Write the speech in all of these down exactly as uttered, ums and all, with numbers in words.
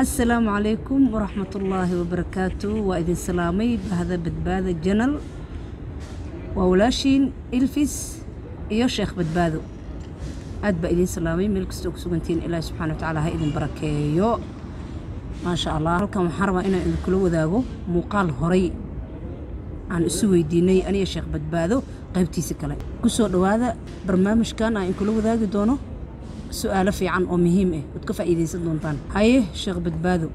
السلام عليكم ورحمة الله وبركاته وإذن سلامي بهذا بدبادة جنل وولاشين إلفيس إيو شيخ بدبادو أدبا إذن سلامي ملك ستوك سوغنتين إله سبحانه وتعالى ها إذن بركيو ما شاء الله هلكم محرمة إنا إذن كلو ذاقو مقال هري عن السوي ديني أنا يا شيخ بدبادو قيبتي سكالي كسو هذا برنامج كان إن كلو ذاقو دونو سؤال في عن أمهم إيه وتكفى إذا سدون طن هاي شيخ بدبادو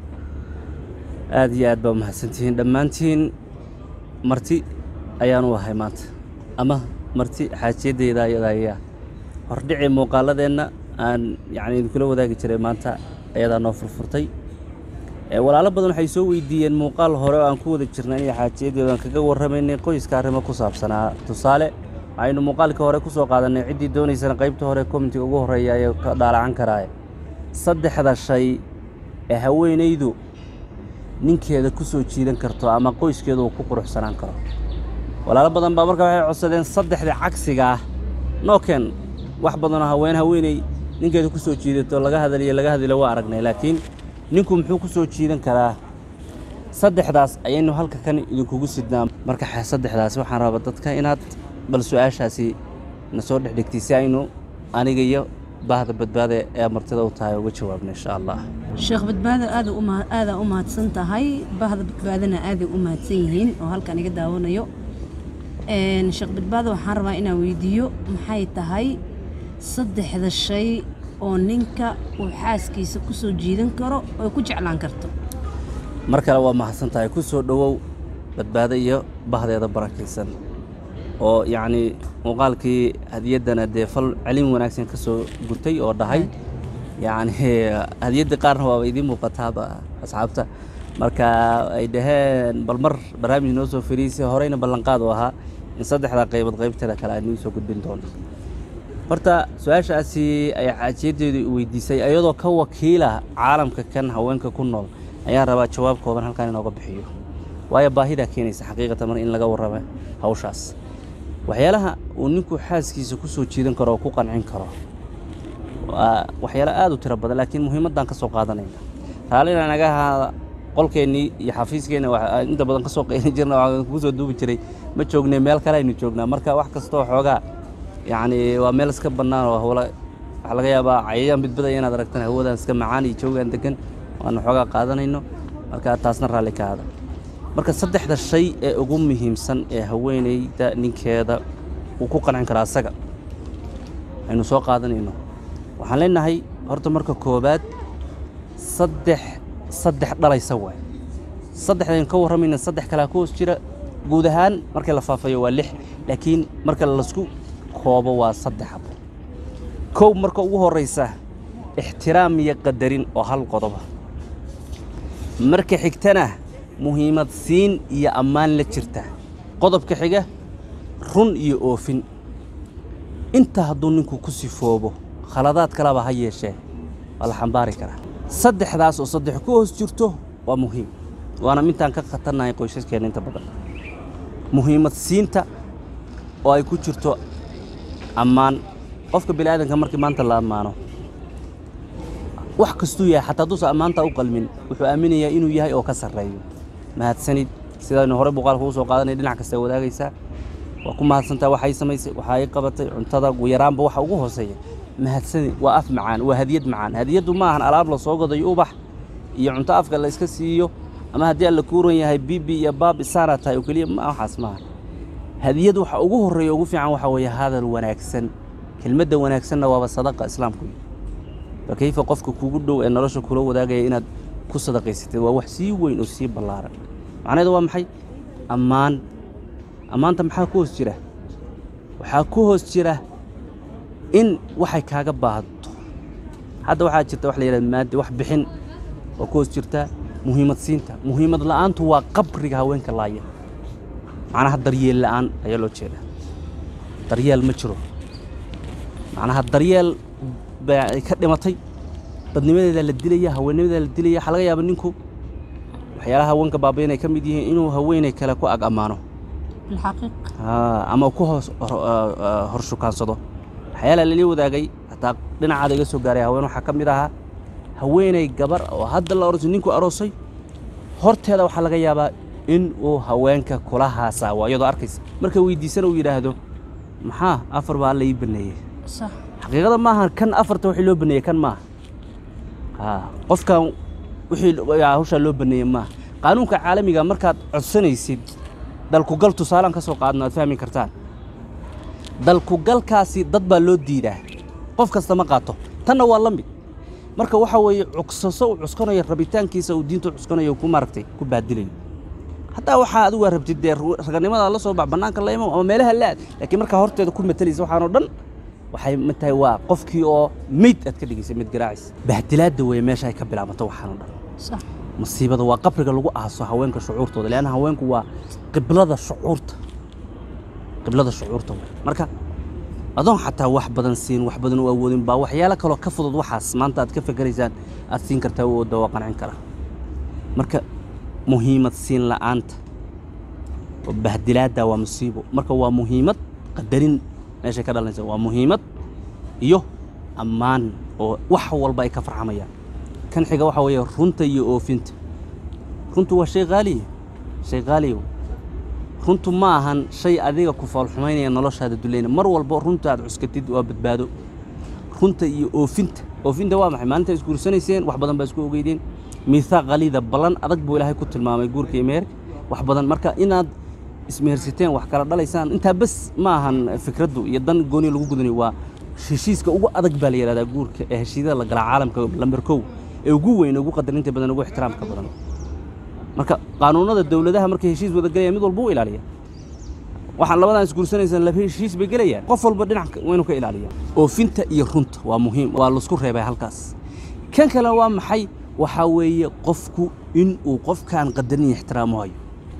آدي آد بام حسنتين دمانتين مرتي أيان وهاي مات أما مرتي حاجة دي ذا يذايا هردعي مقالة دينا أن يعني كله ذاك ترى مانتا أيضا نوفر فرتي ولا على بدون حيسوي دي المقال هراء أنكو ذا ترناني حاجة دي ذا كجور رميني قيس كارما كوساب سنة تصالح aynu muuqaalka hore ku soo qaadanay cidii doonaysana qaybta hore comment ugu horeeya ay ka dhaalacan karaay saddexda shay ee haweenaydu ninkeeda ku soo jiidan karto ama qoyskeedu ku quruxsanaan karo walaalo badan baa markaa waxay codsadeen saddexda cagsiga ah nooken wax badan oo haween haweenay ninkeeda ku soo jiidato laga hadaliyo laga hadilo waa aragnay laakiin ninku muxuu ku soo jiidan karaa saddexdaas ayaynu halka kan idinku sidnaa marka saddexdaas waxaan rabaa dadka inaad bal su'aashaasi na soo dhigtay aynu aniga iyo baahda badbaada ee martida u tahay uga jawaabna insha Allah sheekh badbaada aad u ma aad u mahadsan tahay baahda badbaadana aad u mahadsan yihiin oo halkan iga daawanayo een sheekh badbaada waxaan rabaa inaan weydiiyo maxay tahay saddexda shay oo ninka uu xaaskiisa ku soo jiidan karo oo ku jeclaan karto markale waa mahadsan tahay ku soo dhawow badbaada iyo baahdeeda barakaysan oo yaani muuqaalkii hadiyadana de fal cilmi wanaagsan ka soo gurtay oo dhahay yaani hadiyada qaarna waa idin muuqataaba asxaabta marka ay dhaheen bal mar barnaamij noo soo fariisay horeyna ballan qaad oo ahaa in saddexda qaybood qaybteeda kale ay soo gudbin doono horta su'aashaasi ay xaajiyadeedu weydiisay ayadoo ka wakiila caalamka kan haweenka ku nool ayaa rabaa jawaab kooban halkan inooga bixiyo waayo baahida keenaysa xaqiiqatan mar in laga warramo hawshaas waxyaalaha uu ninku xaaskiisa ku soo jiidan karo oo ku qancin karo waxyaalo aad u tiro badan laakiin muhiimadan ka soo qaadanayna raalina naga ahaa qolkeeni iyo xafiiskeena waxa inta badan ka soo qeyn jirna waxa ku soo duubi jiray ma joognay meel kale aynu joognaa marka wax kasto xoogaa yaani waa meel iska bannaan oo hawla waxa laga yaabaa cayayaan badbaday inaad aragtaan hawadan iska macaan iyo joogan degan waana xoogaa qaadanayno marka taasna raali ka hada marka saddexda shay ee ugu muhiimsan ee haweeneyda ninkeeda uu ku qancin karo asaga aynu soo qaadanayno waxaan leenahay horta marka koobaad saddex saddex dhalaysa way saddexdan ka waramayna saddex kala ku hoos jira guud ahaan marka la faafayo waa lix laakiin marka la isku koobo waa saddex abo koob marka ugu horeysa ixtiraam iyo qadarin oo hal qodob marka xigtana muhiimad siin iyo ammaan la jirta qodobka xiga run iyo oofin inta hadduu ninku ku sifoobo khaladaad kala ba ha yeeshee wala xambaari kara saddexdaas oo saddex ku hoos jirto waa muhiim waana mintaan ka khatarnahay qoysaskeena inta badan muhiimad siinta oo ay ku jirto ammaan qofka bilaadanka markii maanta la amaano wax kastuu yahay xataa duusa ammaanta u qalmin wuxuu aaminayaa inuu yahay oo ka sarreeyo mahadsanid sidaan hore buqaalka u soo qaadanay dhinac kasta wadaagaysa waa ku mahadsantaa waxay samaysay waxa ay qabatay cuntada ugu yaraanba waxa ugu hooseeya mahadsanid waa af macaan waa hadiyad macaan hadiyadu ma ahan alaab la soo goday ubax iyo cunto afka la iska siiyo ama hadii la kuuran yahay bibi iyo baab isaana tahay oo kaliya ma waxaas ma hadiyad waxa ugu horeeyo ugu fiican waxa weeye hadal wanaagsan kelmadda wanaagsanna waa sadaqa islaamku kayfa qofka kugu dhow ee nolosha kula wadaagaya inaad ku sadaqaysatay waa wax si weyn oo si ballaaran macnaheedu waa maxay ammaan ammaanta maxaa ku hoos jira waxa ku hoos jira in waxay kaaga baahdo hadda waxa jirta wax la yiraahdo maadi wax bixin oo ku hoos jirta muhiimad siinta muhiimad la'aantu waa qabriga haweenka laaya macnaha daryeel la'aan ayaa loo jeedaa daryeel ma jiro macnaha daryeel baa ka dhimatay dadnimadeeda la dilaya haweennimadeeda la dilaya waxa laga yaabaa ninku waxyaalaha haweenka baabaynay ka mid yihiin inuu haweenay kale ku ag amaano الحقيقة ها أما كوه هرشو كان صدو حيالا اللي وذاقي حتى لنا عاد يسوق جاري هوين وحكم لها haweeney gabar oo hadda la orosay ninku aroosay horteeda waxa laga yaabaa in uu haweenka kula haasaa iyadoo arkaysa marka weydiisana uu yiraahdo maxaa afar baa la ii baneeyay صح xaqiiqada ma aha kan afarta wixii loo baneeyay kan ma ha qofkan wixii hawsha loo baneeyay ma qaanuunka caalamiga markaad codsanaysid dalku gal tusaalan ka soo qaadna aad fahmi kartaan dalku galkaasi dad baa loo diidaa qof kasta ma qaato tanna waa la mid marka waxa weeye cugsaso uu cuskanayo rabitaankiisa uu diinta cuskanayo ku maartay ku baadilay hatta waxa adigu rabtid deer raganimada la soo bax banaanka la imo ama meelaha laad laakiin marka horteeda ku matalaysa waxaan oo dhan waxay matahay waa qofkii oo mid aad ka dhigisay mid garaacis bahdilaada way meesha ay ka bilaabato waxaan oo dhan صح masiibada waa qabriga lagu aaso haweenka shucuurtooda leena haweenku waa qiblada shucuurta qiblada shucuurta marka adoon xataa wax badan siin wax badan u awoodin baa waxyaalo kale ka fudud waxaas maanta aad ka fikiraysaan aad siin kartaa oo dawa qancin kara marka muhiimad siin la'aanta oo bahdilaada waa musiibo marka waa muhiimad qadarin meesha ka dhalanaysa waa muhiimad iyo ammaan oo wax walba ay ka farxamayaan kan xiga waxa weeye runta iyo oofinta runtu waa shay qaali shay qaali runtu ma ahan shay adiga ku falxumaynaya noloshaada duleena mar walba runta aad cuskatid waa badbaado runta iyo oofinta oofinta waa maxay maanta isku guursanayseen wax badan baa isku ogeydeen miisaaq qalida balan adag buu ilaahay ku tilmaamay guurka imeer wax badan marka inaad ismeersiteen wax kala dhalaysaan inta bas ma ahan fikradu iyo dan gooni lagu gudanayo waa heshiiska ugu adag baa la yiraahdaa guurka ee heshiisyada la gala caalamka lambar kow ee ugu weyn ugu qadarinta badan ugu ixtiraamka badan marka qaanuunada dawladaha markay heshiis wada galayaan mid walba uu ilaaliyo waxaan labadan is guursanaysan laba heshiis bay galayaan qof walba dhinac weyn ka ilaaliyo oofinta iyo runta waa muhiim waa la isku reebay halkaas kan kale waa maxay waxa weeye qofku in uu qofkan qadarin ixtiraamayo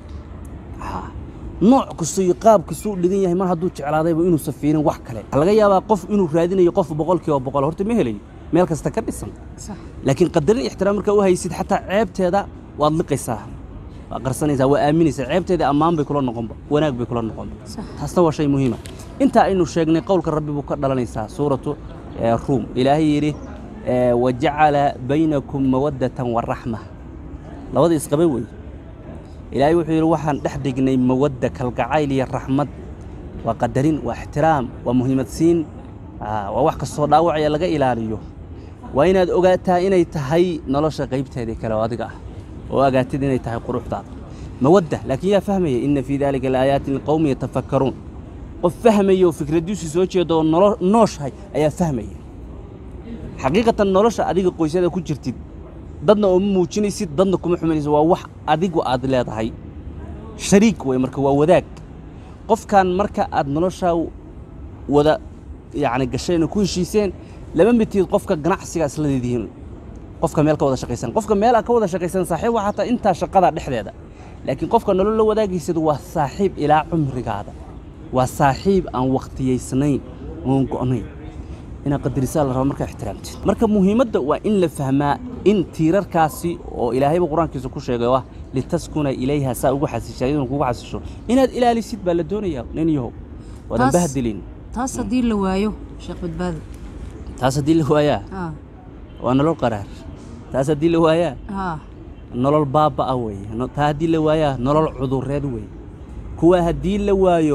ha nooc kasto iyo qaab kasto dhigan yahay mar hadduu jeclaadayba inuu safiirin wax kale laga yaabaa qof inuu raadinayo qof boqolkiiba boqol horta ma helayo meel kasta ka dhisan صح laakiin qadarin ixtiraam marka uu haysid xataa ceebteeda waad liqaysaa waa qarsanaysaa waa aaminaysaa ceebteeda ammaan bay kula noqonba wanaag bay kula noqonba صح taasna waa shay muhiim ah inta aynu sheegnay qowlka rabbi buu ka dhalanaysaa suuratu ruum ilaahay yiri waja'ala baynakum mawaddatan wa rahmah labada isqabay way ilaahay wuxuu yiri waxaan dhex dhignay mawadda kalgacayl iyo rahmad waa qadarin waa ixtiraam waa muhiimad siin waa wax ka soo dhaawacaya laga ilaaliyo waa inaad ogaataa inay tahay nolosha qaybteeda kale oo adiga ah oo agaatid inay tahay quruxdaada mawadda laakiin yaa fahmaya inna fi dhalika alayaatin liqawmin yatafakkarun qof fahmayo fikradiisu soo jeedo nooshahay ayaa fahmaya xaqiiqatan nolosha adiga qoysada ku jirtid dadna oo muujinaysid dadna kuma xumaynaysid waa wax adigu aad leedahay shariik way marka waa wadaag qofkan marka aad nolosha wada يعني قشينا كل شيء سين لما بتيجي قفك جناح سيا سلديين قفك مالك وذا شقيسان قفك مالك وذا شقيسان صاحب وحتى أنت شقدر نحن هذا لكن قفك نقول له وذا جيسد وصاحب إلى عمرك هذا وصاحب عن وقت يسنين ونقنين أنا قد رسالة مركب احترمت مركب مهمة وإن لفهمها إن تيرر كاسي وإلهي بقرآن كيسو كل شيء جواه لتسكن إليها ساوج حسي شيء ونقوم حسي شو إن إلى لسيد بلدوني نينيو وذا بهدلين taas hadii la waayo sheekh badbaado taas hadii la waayaa ha waa nolol qaraar taas hadii la waayaa ha nolol baaba ah way taas hadii la waayaa nolol cudureed way kuwa hadii la waayo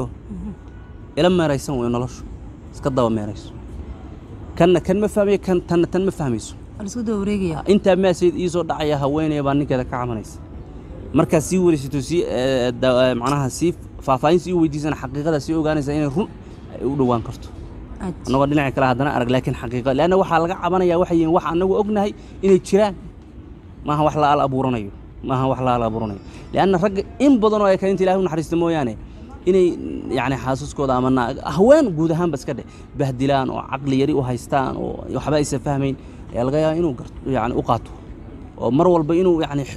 ila meeraysan way noloshu iska daba meerayso kanna kan ma fahmay kan tan tan ma fahmayso isku daba wareegaya inta ma sayd ii soo dhacaya haweeney baa ninkeeda ka camanaysa marka si wariisito si macnaha si faafaahin si weydiisan xaqiiqada si ogaanaysa inay run u dhawaan karto anagoo dhinaca kale hadana arag laakiin xaqiiqo laana waxa laga cabanaya waxa yihiin wax anagu ognahay inay jiraan maaha wax la abuuranayo maaha wax la abuuranayo laana rag in badan oo ay ka inta Ilaahay u naxariisto mooyaane inay yaani xasuuskooda ama haween guud ahaan bas ka dheh bahdilaan oo aqli yari u haystaan oo waxba ay fahmayn ayaa laga yaabaa inuu yaani u qaato oo mar walba inuu yaani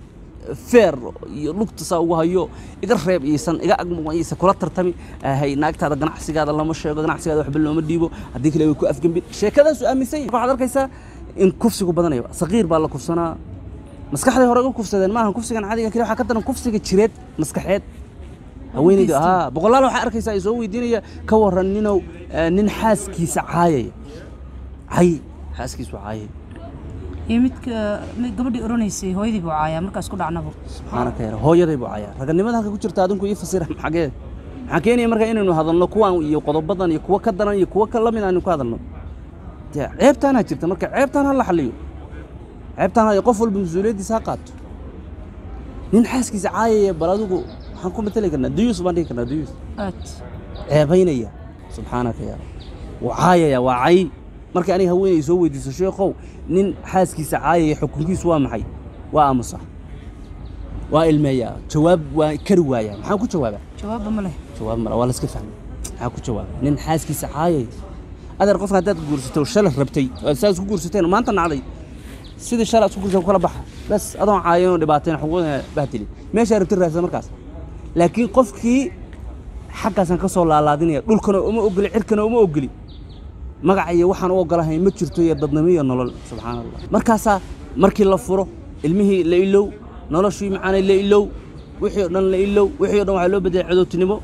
feer lugta saa ugu hayo iga reeb iisan iga agmuqaysa kula tartami hay naagtaada ganacsigaada lama sheego ganacsigaada waxba looma dhiibo hadii kale way ku afgambi sheekadaas u aaminsan waxaad arkaysaa in kufsigu badanayo saqiir baa la kufsanaa maskaxda hore ugu kufsadeen maahan kufsigan caadiga kale waxa ka daran kufsiga jireed maskaxeed haweeneyda ha boqolaal waxa arkaysaa ay soo weydiinaya ka waran ninow nin xaaskiisa caayay hay xaaskiisu caayay يمتك قبل أورانيسي هو يدي بعايا مركز كل عنبه سبحانك يا رب هو يدي بعايا رجل نمدا هكا كجرت adinku ii fasir xagee xakeeni marka inaynu hadalno kuwan iyo qodobadan iyo kuwa ka daran iyo kuwa kala mid aan ku hadalno ceebtaan jirta marka ceebtaan la xaliyo ceebtaan ay qof walba mas'uuliyadiisa qaato nin xaaskiisa caayay baladugu waxaan ku matali karnaa duyus baan dhigi karnaa duyus at ceebaynaya subxaanaka ya rab wacaayaya wacay marka aniga haweenay soo weydiiso sheekhow nin xaaskiisa caayay xukunkiisu waa maxay waa amsa waa ilmeeya jawaab waa kari waaya maxaan ku jawaabaa jawaab ma leh jawaab ma wala iska fahmay maxaan ku jawaabaa nin xaaskiisa caayay adeer qofka hadaad guursato shalay rabtay saas ku guursateen maanta nacday sidii shalay isku guursato kala baxa bas adoon caayo dhibaateen xuquuqda bahdili meesha rabtay raasada markaas laakiin qofkii xaqasan ka soo laalaadinaya dhulkana uma ogoli cirkana uma ogoli magac iyo waxaan u ogolahay ma jirto iyo dadnimo iyo nolol subxaanallah markaas markii la furo ilmihii la ilow noloshii macaan la ilow wixii dhan la ilow wixii dhan waxa loo bedelay cadowtinimo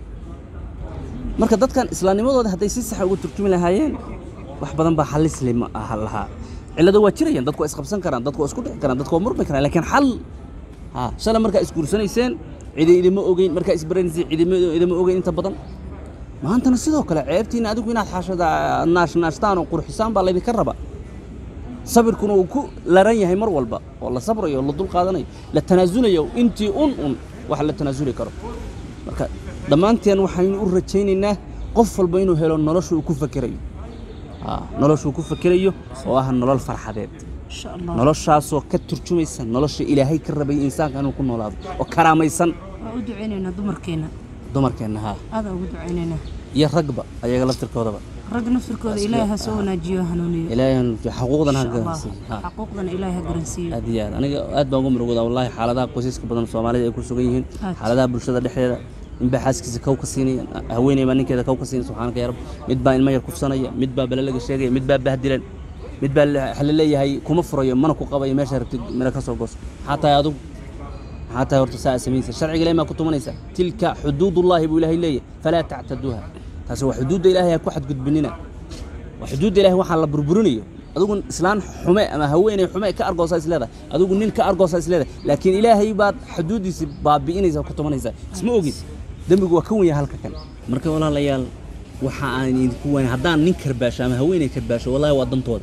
marka dadkan islaamnimadooda haday si sax ugu turjumi lahaayeen wax badan ba xalis lima ah laha cilada waa jirayaan dadku is qabsan karaan dadku isku dhici karaan dadku murmi karaan laakiin xal ha shala marka is guursanayseen cid idimo ogeyn marka is baranaysi idimo idimo ogeyn inta badan maantana sidoo kale ceebtiina adigu inaad xaashada naash naashtaan oo qurxisaan baa la idin ka raba sabirkuna uu ku laran yahay mar walba oo la sabrayo la dul qaadanayo la tanaasulayo intii un un wax la tanaasuli karo marka dhamaanteen waxaynu u rajaynaynaa qof walba inuu helo nolosha uu ku fakirayo ah nolosha uu ku fakirayo oo ah nolol farxadeed insha Allah noloshaasoo ka turjumaysa nolosha Ilaahay ka rabay insaanka inuu ku noolaado oo karaamaysan waa u duceynayna dumarkeena dumarkeena ha aad ugu duceynayna iyo ragba ayaga laftirkoodaba rag naftirkooda Ilaahay ha soo wanaajiyo hanuuniyo Ilaahay xuquuqdan ha garansiyo xuquuqdan Ilaahay ha garansiyo adiyad aniga aad baan ugu murugooda wallahi xaaladaha qoysaska badan Soomaalida ay ku sugan yihiin xaaladaha bulshada dhexdeeda in ba xaaskiisa kaw ka siinay haweeney ma ninkeeda kaw ka siinay subxaanaka ya rab mid baa ilmo yar kufsanaya mid baa bala laga sheegay mid baa bahdilan mid baa xal leeyahay kuma furayo mana ku qabayo meesha rabtid mira ka soo goos hataa adu hataa horta saa sameeyay sharciga Ilaahay ma ku tumanaysa tilka xuduudullaahi buu Ilaahay leeyahay fala ta'taduha taas waa xuduud Ilaahay ku xad gudbinina waa xuduud Ilaahay waxa la burburinayo adigu islaan xume ama haweeney xume ka argoosa isleeda adigu nin ka argoosa isleeda laakiin Ilaahay baad xuduudiisa baabiinaysa ku tumanaysa isma ogis dambigu waa ka weyn halka kan marka walaalayaal waxa aan idinku weyn hadaan nin karbaasho ama haweeney karbaasho wallahi waa dantooda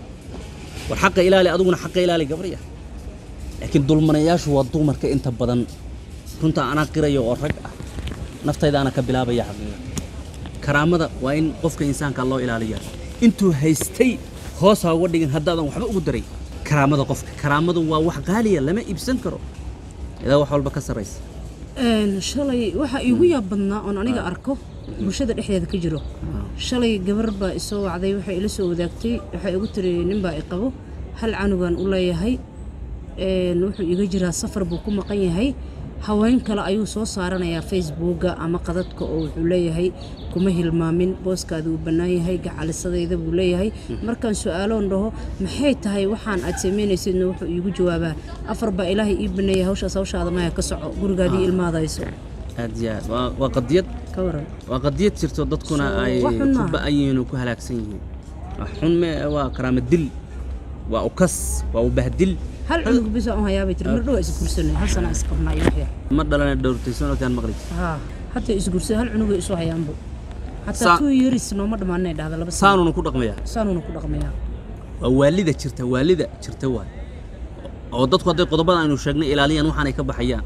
war xaqqa ilaali adiguna xaqqa ilaali gabriya laakiin dulmanayaashu waa dumarka inta badan runta ana qirayo oo rag ah naftayda ana ka bilaabaya xaqiiqada karaamada waa in qofka insaanka loo ilaaliyo intuu haystay hoos ha uga dhigin haddaadan waxba ugu daray karaamada qofka karaamadu waa wax qaaliya lama iibsan karo ida wax walba ka sareysa een shalay waxa iigu yaab badnaa oo aniga arko bulshada dhexdeeda ka jiro shalay gabar baa isoo wacday waxa ila soo wadaagtay waxa igu tiri nin baa i qabo hal canugan u leeyahay een wuxuu iga jiraa safar buu ku maqan yahay haween kale ayuu soo saaranayaa Facebook-ga ama qadadka oo wuxuu leeyahay kuma hilmaamin booskaadu u banaan yahay gacalisadayda buu leeyahay markaan su'aaloon dhaho maxay tahay waxaan aad sameynaysid wuxuu iigu jawaabaa afar ba Ilaahay ii baneeyay hawshaas hawshaada ma ka soco gurigaadii ilmaadayso adiya waa qadiyad ka waran waa qadiyad jirto dadkuna ay ku baayiin ku halaagsan yihiin waxun ma waa karaamad dil waa ukas waa u bahdil hal cunug bisa oo hayaabay tir mar dhow is guursanay hal sana is qabnaa iyo waxya ma dhalana dhowrtaysan oo taan maqlay ha hatta is guursan hal cunug isoo hayaanbo hatta two years nooma dhamaanay dhahda laba sano saanuna ku dhaqmaya saanuna ku dhaqmaya waa waalida jirta waalida jirta waa oo dadku haday qodobada aynu sheegnay ilaaliyaan waxaan ay ka baxayaan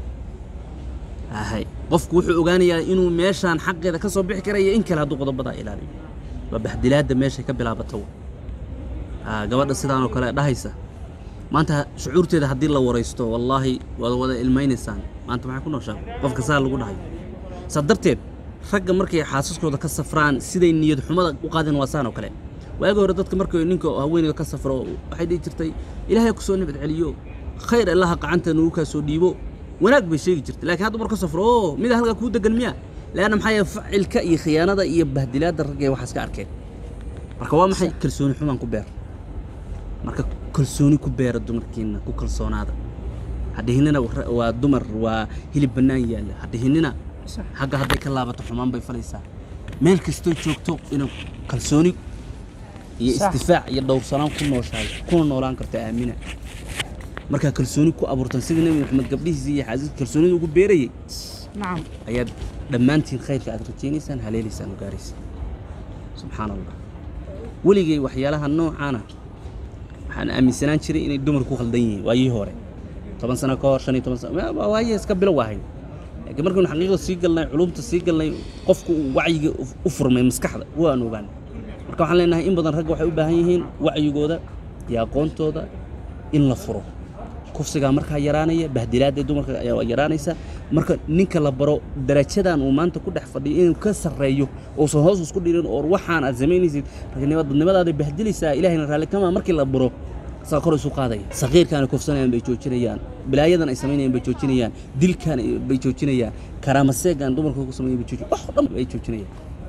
ahay qofku wuxuu ogaanayaa inuu meeshan xaqeeda ka soo bixi karayo in kale haduu qodobada ilaaliyo waa bahdilaada meesha ka bilaabato ah gabadha sidaan oo kale dhahaysa maanta shucuurteeda hadii la wareysto wallahi wada wada ilmeynaysan maanta maxay ku nooshaa qofka saa lagu dhahay sadarteed ragga markay xaasaskooda ka safraan siday niyad xumada u qaadin waasaan oo kale waaga hore dadka markay ninka haweeneyda ka safro waxay dhigi jirtay Ilaahay ku soo nabad celiyo khayr Allah qacanta nuu ka soo dhiibo wanaag bay sheegi jirtay laakiin hadda marka safro mid halka ku dagan miya laana maxay ficilka iyo khiyaanada iyo bahdilaada ragga waxa iska arkeen marka waa maxay kalsooni xumaan ku beer marka kalsooni ku beer dumarkiina ku kalsoonaada hadhiinina waa dumar waa hilib banaan yaala hadhiinina haga haday ka laabato xumaan bay falaysaa meel kasto joogto inuu kalsooni iyo istifaac iyo dhowrsanaan ku nooshahay kuna noolaan karta aamina marka kalsooni ku abuurtan sida nabi maxamed gabdhihiisa iyo xaaskiisa kalsoonida ugu beerayay nacam ayaad dhammaantiin khayrka aad rajaynaysaan haleelaysaan u gaaraysaan subxaanallah weligay waxyaalaha noocaana waxaan aaminsanaan jiray inay dumarku ku khaldan yihiin waayii hore toban sano ka hor shan iyo toban sano waayii iska bilow ahayn laakiin markaynu xaqiiqda sii galnay culumta sii galnay qofku uu wacyiga u furmay maskaxda waan ogaan marka waxaan leenahay in badan ragga waxay u baahan yihiin wacyigooda iyo aqoontooda in la furo kufsiga marka yaraanaya bahdilaad ee dumarka ayaa yaraanaysa marka ninka la baro darajadan uu maanta ku dhex fadhiyo inuu ka sareeyo oo soo hoos isku dhirin oo waxaan aad sameynaysid ragnimadaada bahdilaysa ilaahayna raali kama markii la baro saa kor isu qaadaya saqiirkan kufsanayaan bay joojinayaan bilaayadan ay sameynayaan bay joojinayaan dilkan bay joojinayaan karaamaseegan dumarka ku sameeyay bay joojinayaan wax dhan bay joojinayaan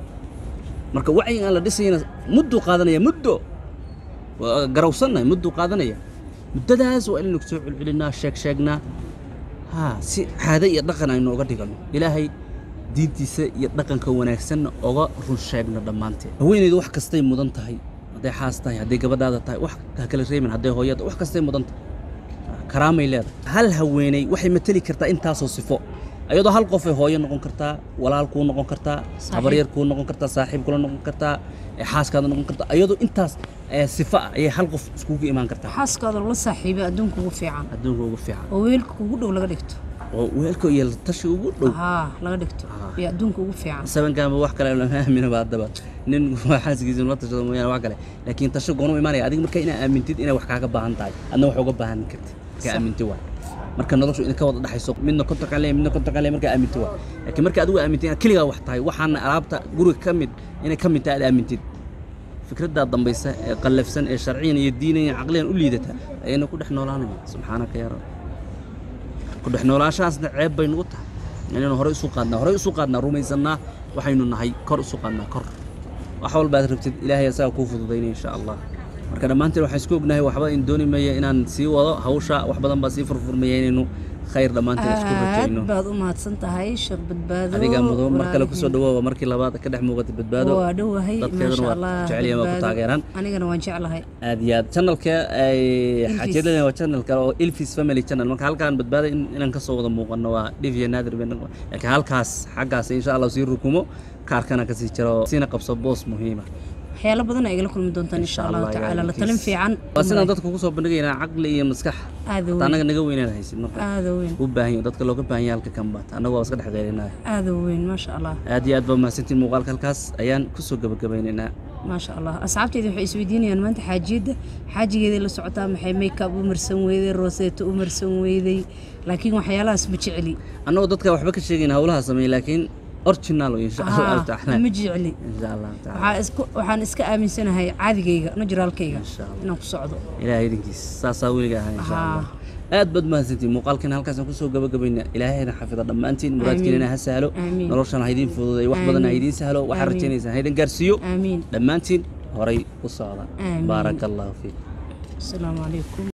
marka wacyiga la dhisayna muddo qaadanaya muddo garawsanay muddo qaadanaya muddadaas waa inaynu soo celcelinaa sheeg sheegnaa haa si caado iyo dhaqan aynu uga dhigano ilaahay diintiisa iyo dhaqanka wanaagsanna oga run sheegno dhammaanteen haweenaydu wax kastay mudan tahay hadday xaas tahay hadday gabadhaada tahay wax kala reemin hadday hooyada wax kastay mudan tahay karaamay leedahay hal haweenay waxay matali kartaa intaasoo sifo ayadoo hal qof ay hooyo noqon kartaa walaal kuu noqon kartaa habaryar kuu noqon kartaa saaxiib kula noqon kartaa xaaskaada noqon kartaa ayadoo intaas sifa ayay hal qof iskugu imaan kartaa xaaskaada la saaxiibay adduunka ugu fiican adduunka ugu fiican oo weelka ugu dhow laga dhigto oo weelka iyo tashi ugu dhow haa laga dhigto iyo adduunka ugu fiican sabankaama wax kale lama aamino baadaba nin xaaskiisa la tashado mooyaan wax kale laakiin tashi go'no imaanaya adiga marka inaad aamintid inay wax kaaga baahan tahay adna wax uga baahan kartid ka aamintid waa marka noloshu in ka wada dhaxayso midna konta kale midna konta kale marka aaminto waa laakiin marka adigu aamintin kaliya wax tahay waxaan alaabta guriga kamid inay kamid tahay aamintid fikradda dambaysa ee qalafsan ee sharciyan iyo diiniyan aqliyan u liidata ayna ku dhex noolaanayaan subxaanaka ya rab ku dhex noolaashaasna ceeb bay nagu tahay inaynu hore isu qaadnaa hore isu qaadnaa rumaysanaa waxaynu nahay kor isu qaadnaa kor wax walba aad rabtid ilaahay asaga kuu fududaynaya insha allah marka dhammaanteen waxaan isku ognahay waxba in dooni maya inaan sii wado hawsha wax badan baa sii furfurmaya inaynu khayr dhammaanteen isku rajayno aad baad u mahadsan tahay sheekh badbaado adiga mudo mar kale ku soo dhawaaba markii labaad ka dhex muuqata badbaado waa dhawahay masha Allah jecel yahay ku taageeran anigana waan jeclahay aad iyo aad channelka ay xajeedana waa channelka oo Ilfis Family Channel marka halkaan badbaado inaan ka soo wada muuqano waa Divya Naadir ben laakiin halkaas xaggaas insha Allah sii rukumo kaarkana ka sii jiro sina qabso boos muhiim ah waxyaalo badan ay la kulmi doontaan insha Allah taala la talin fiican wasina dadku ku soo bandhigayna aqli iyo maskax aad anaga naga weynaan haysid marka aad weyn u baahan dadka looga baahan yahay halka kan baad anaga waa iska dhaxdeynaa aad weyn ma sha Allah aad iyo aad ba mahadsantiin muuqaalka halkaas ayaan ku soo gabagabaynaynaa ما شاء الله أصحابتي waxay isweydiinayaan maanta xaajiyada xaajigeeda la socotaa maxay makeup u marsan weeday rosette u marsan weeday laakiin waxyaalahaas ma jeceli anoo dadka waxba ka sheegin hawlaha sameey laakiin original in sha Allah ta'ala ma jeceli in sha Allah ta'ala waxa isku waxaan iska aaminsanahay caadigeyga naturalkayga inaan ku socdo ilaahay idinkiis saasa weliga ahaa in sha Allah aad bad mahadsantiin muuqaalkan halkaas aan ku soo gabagabayna ilaahayna xafida dhammaantiin muraadkiina ha sahlo noloshan ha idin fududeeyo wax badan ha idin sahlo waxa rajaynaysan ha idin gaarsiiyo dhammaantiin horay u socda barakallahu fiik assalaamu alaykum